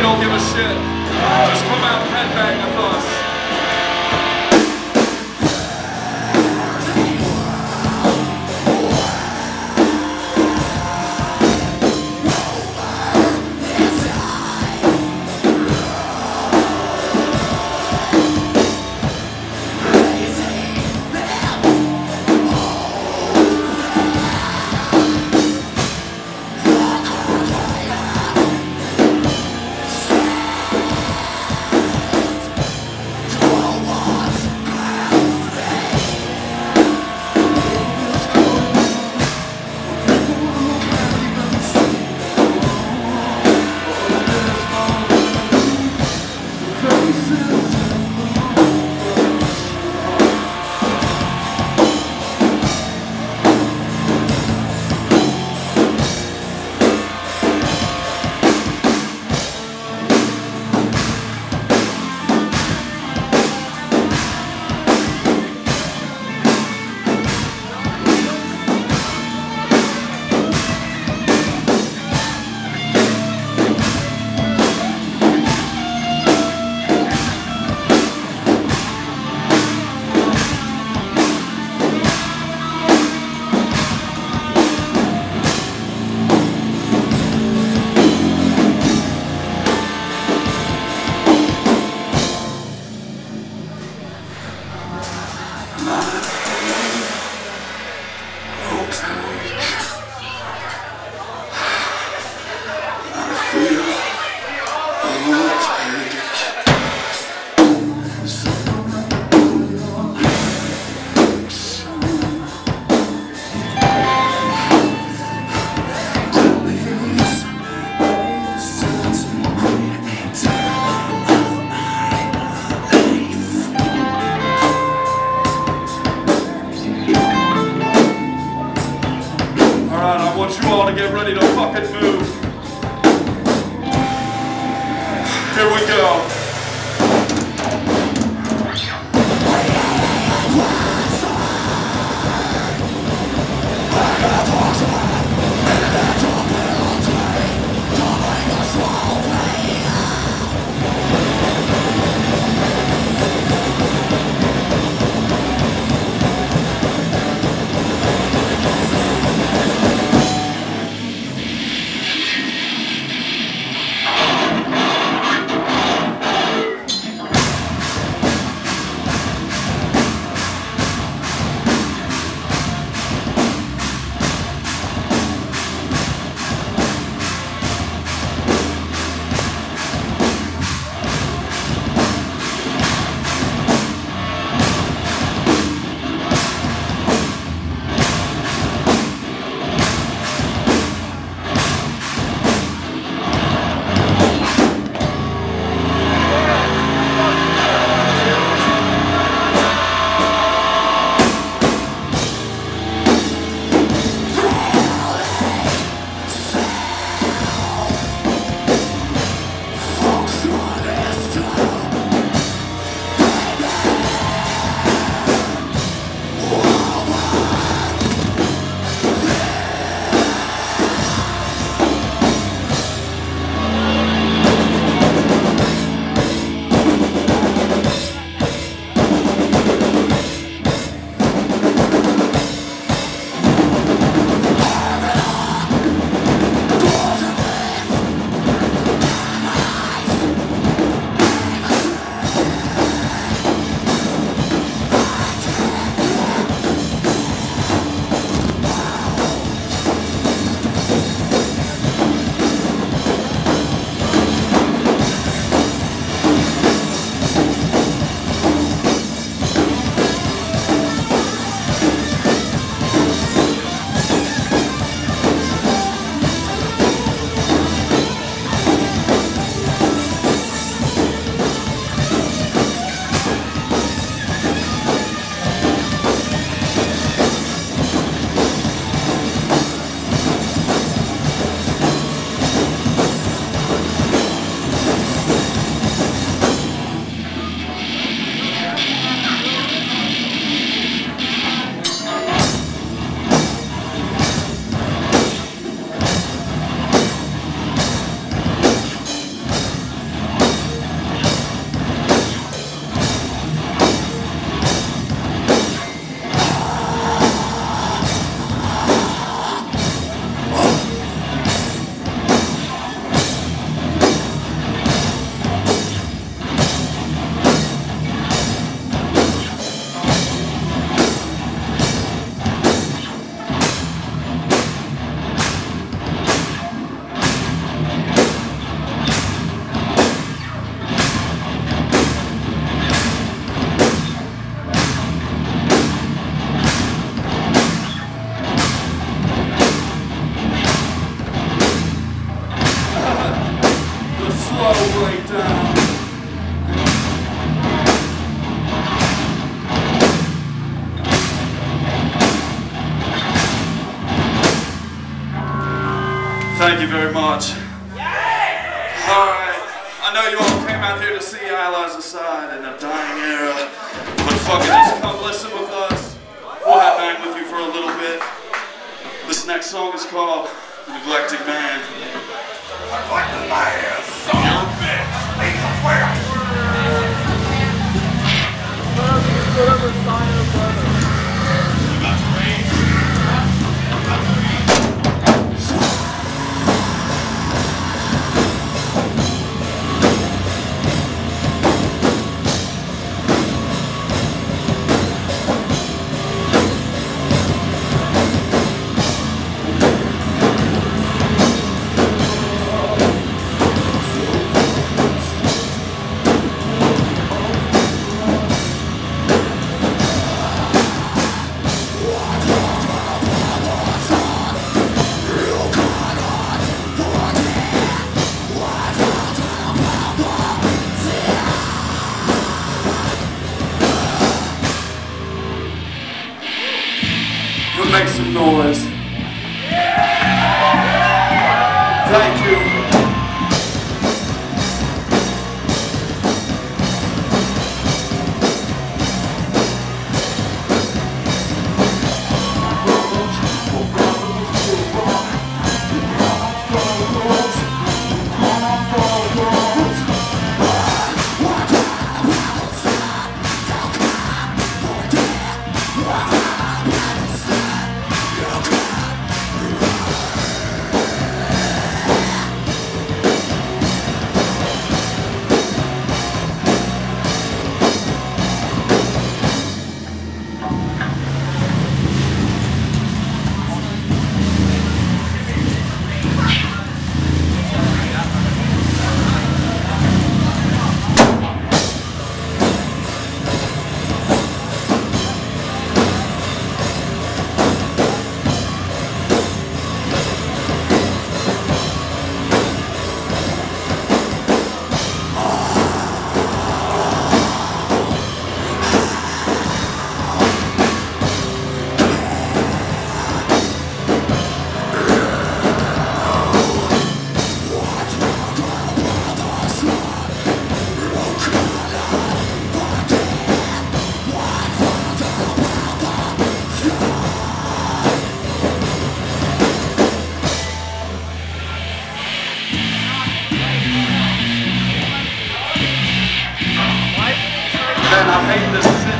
don't give a shit. Just come out and headbang with us. I want you all to get ready to fucking move. Here we go. breakdown. Thank you very much. Alright, I know you all came out here to see Allies Aside in a dying era, but fucking just come listen with us. We'll have bang with you for a little bit. This next song is called Neglected Man. Neglected Man, son of a bitch, he's a wimp. Whatever sign of brother. Make some noise. Thank you. Man, I hate this shit.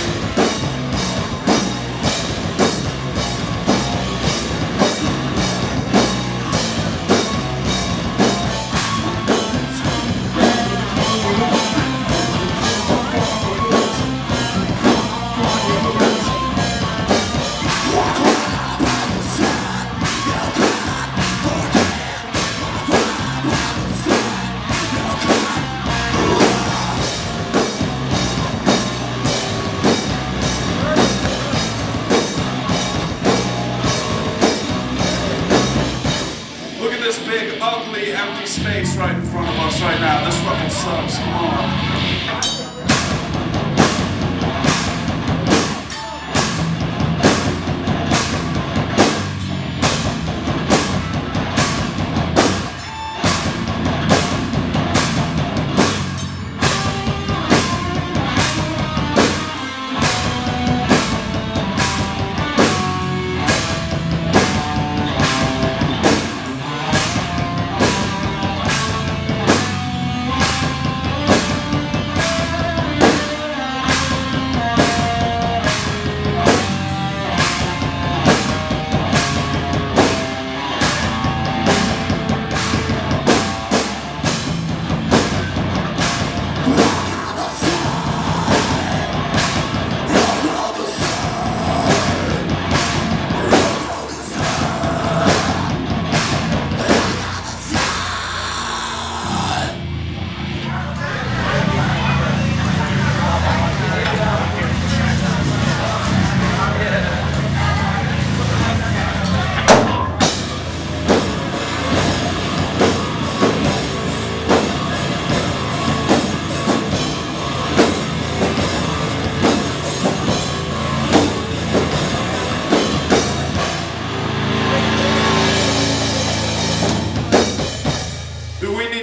This big, ugly, empty space right in front of us right now. This fucking sucks. Come on.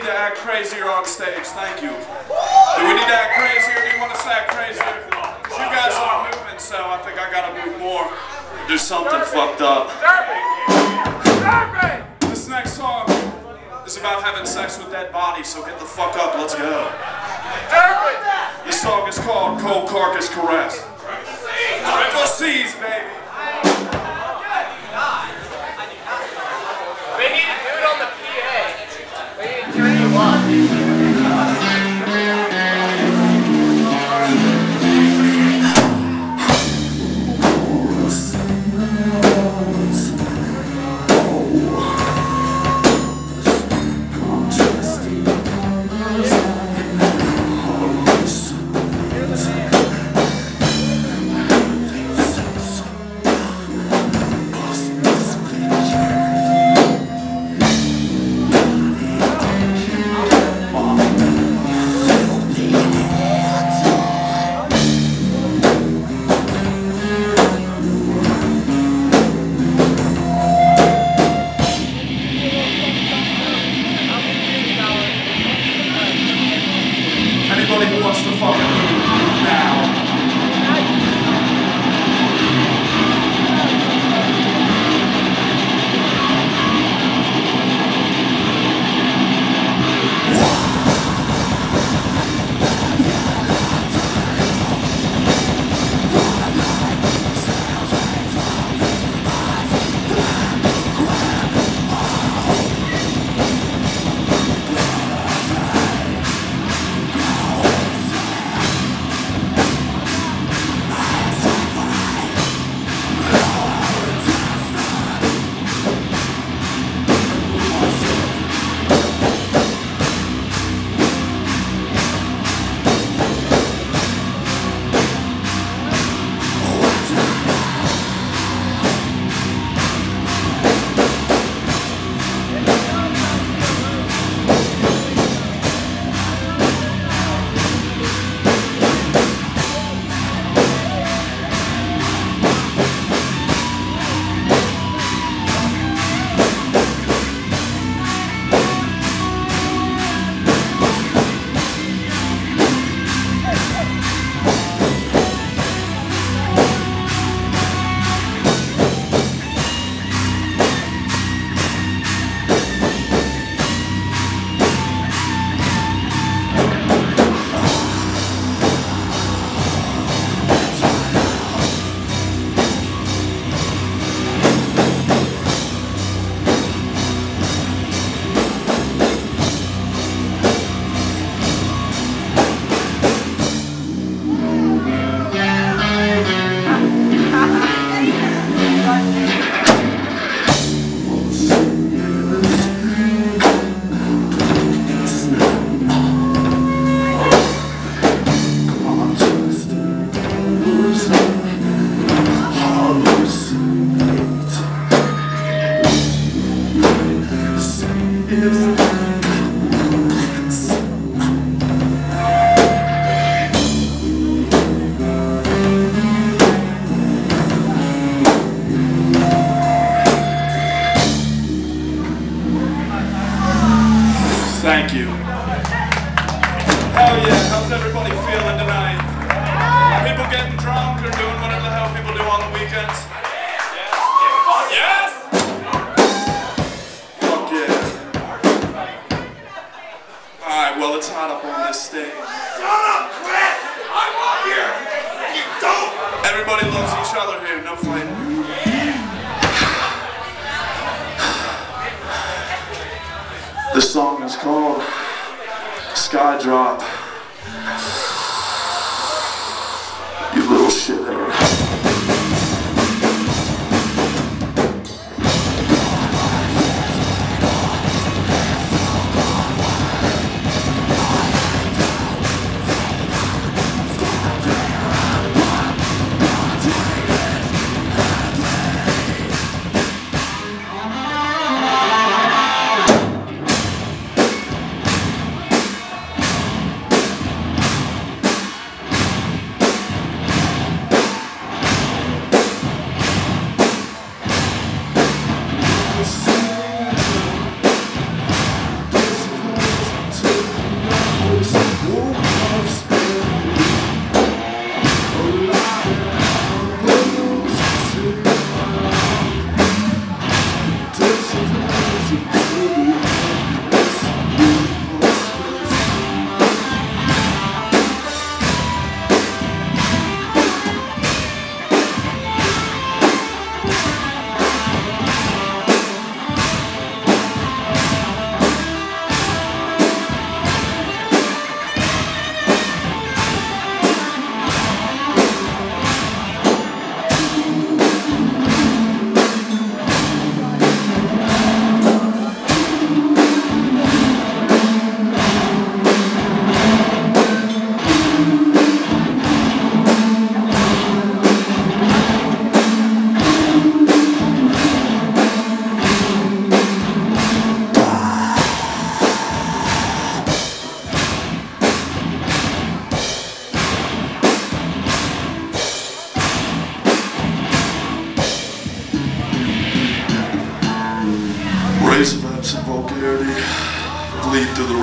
need to act crazier on stage? Thank you. Do we need to act crazier? Do you want us to act crazier? Because you guys aren't moving, so I think I gotta move more. Do something fucked up. This next song is about having sex with dead bodies, so get the fuck up, let's go. This song is called Cold Carcass Caress. Triple C's, baby. We need to do it on the PA. We need to turn you on. Anybody who wants to fucking move now. Thank you. Hell yeah, how's everybody feeling tonight? People getting drunk or doing whatever the hell people do on the weekends? Yes? Fuck yeah. Alright, well it's hot up on this stage. Shut up, Chris! I'm up here! You don't! Everybody loves each other here, no fighting. This song is called Sky Drop. You little shithead.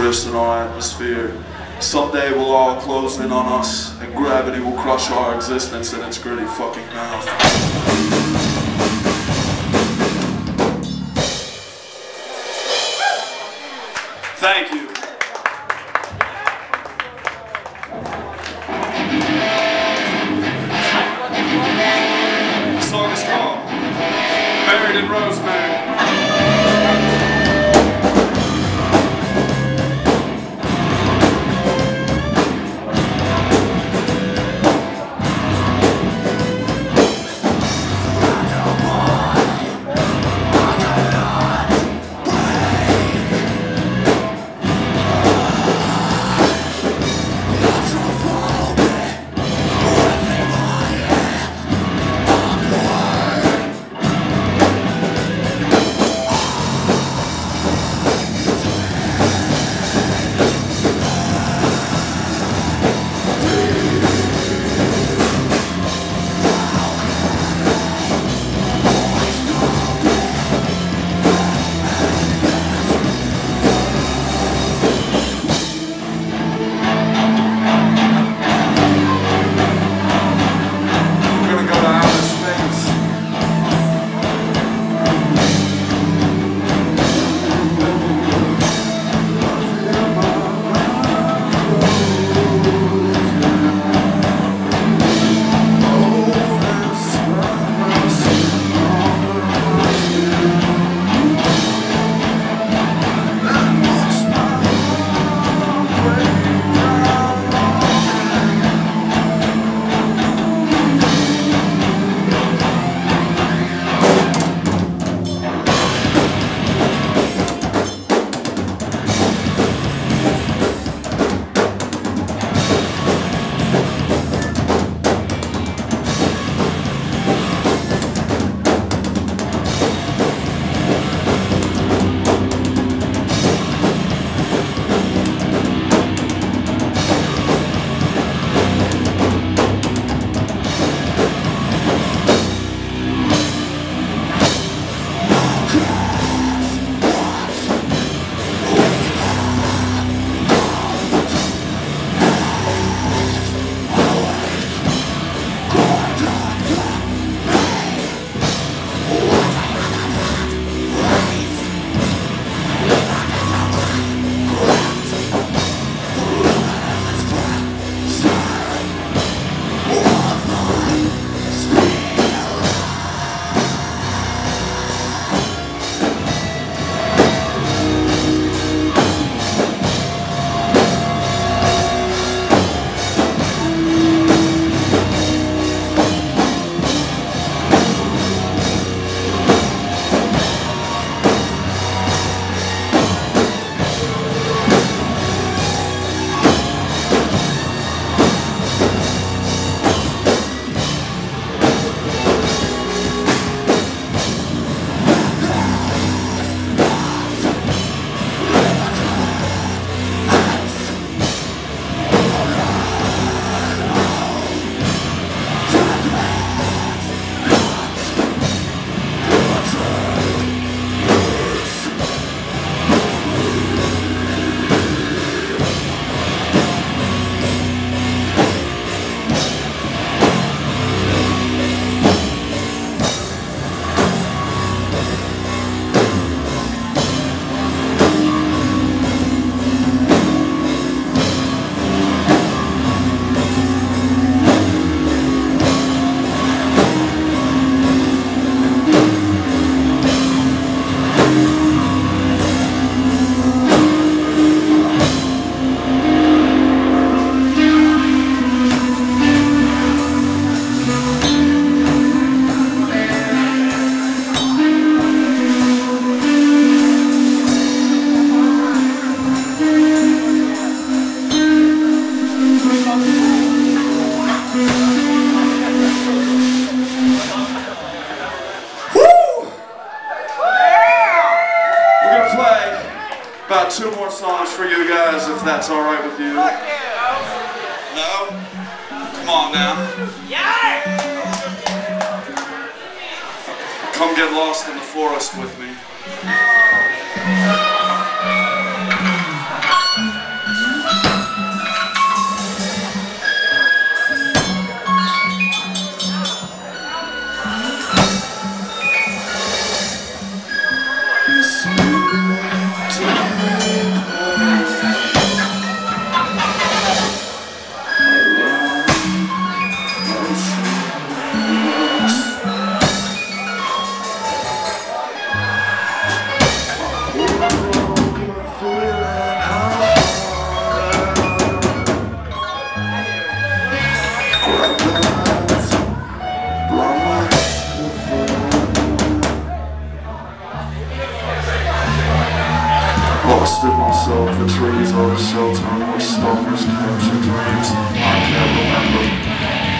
exist in our atmosphere. Someday we'll all close in on us, and gravity will crush our existence in its gritty fucking mouth. Thank you. The song is called Buried in Rosemary. About 2 more songs for you guys, if that's all right with you. No? Come on now. Come get lost in the forest with me. a shelter where stalkers capture dreams. I can't remember.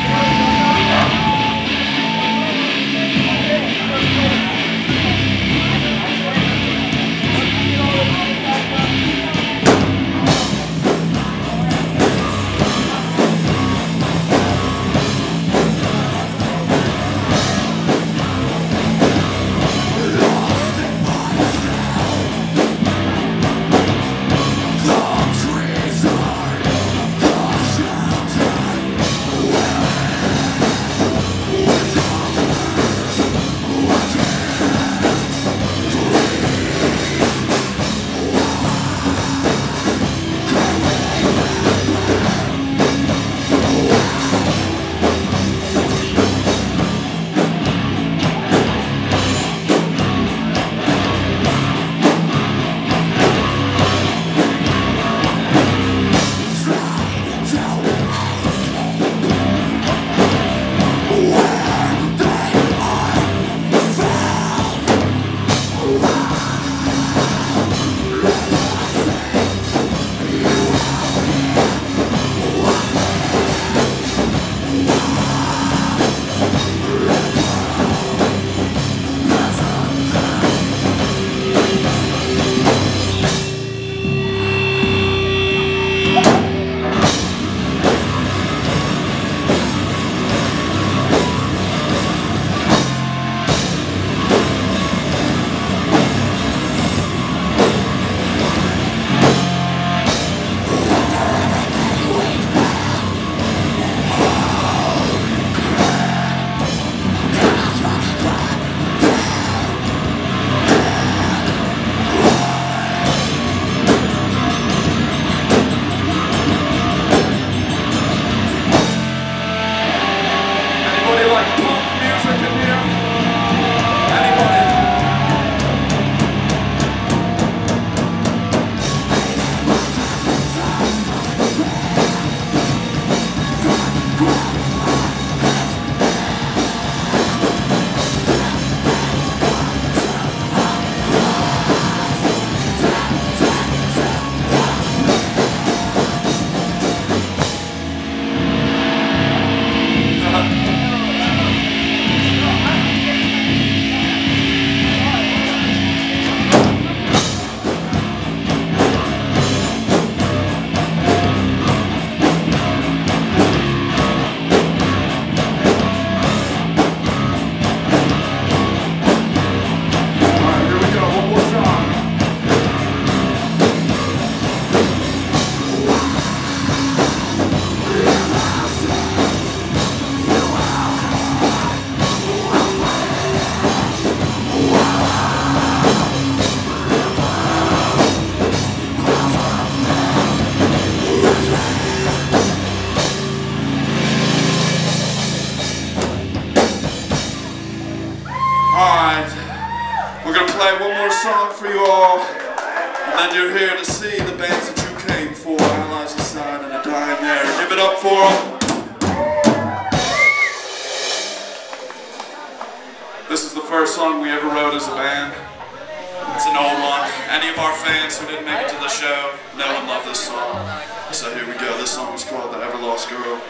One more song for you all, and then you're here to see the bands that you came for, Allies Aside and A Dying Air. Give it up for them. This is the first song we ever wrote as a band. It's an old one. Any of our fans who didn't make it to the show know and love this song. So here we go. This song is called The Ever Lost Girl.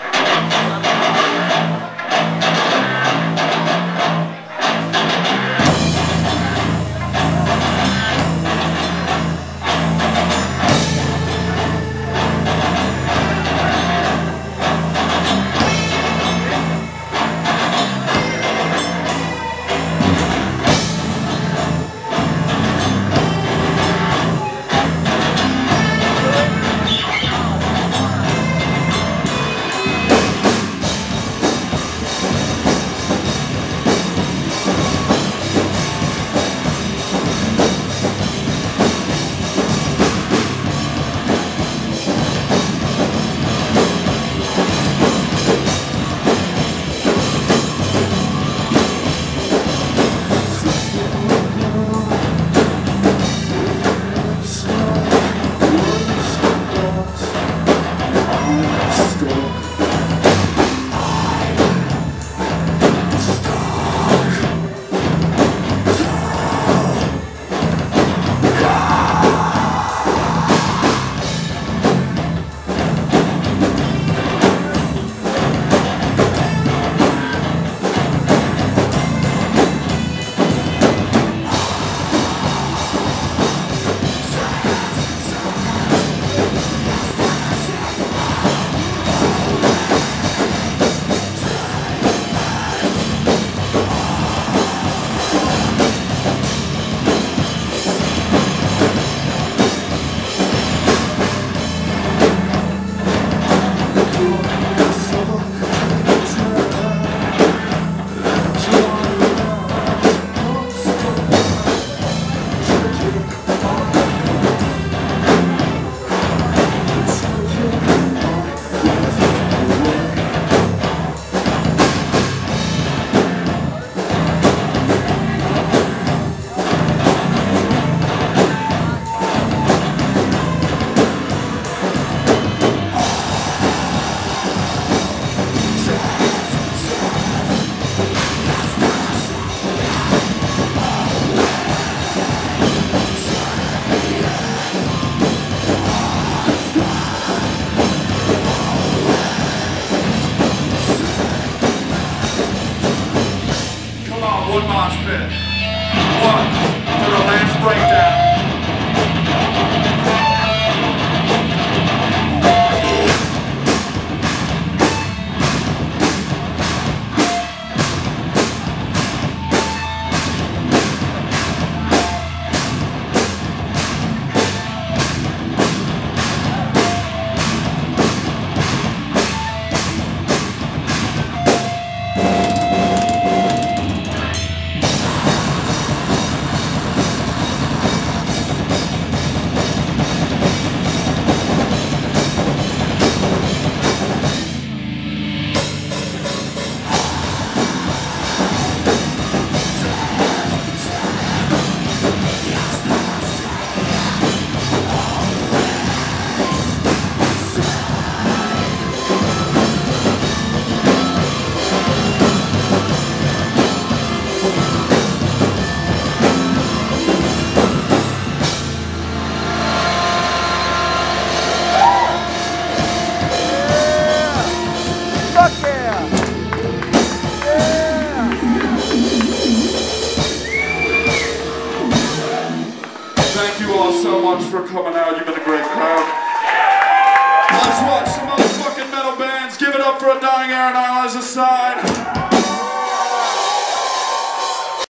one for the last breakdown. Thank you all so much for coming out. You've been a great crowd. Let's watch some motherfucking metal bands. Give it up for A Dying Era and Eyelids Aside.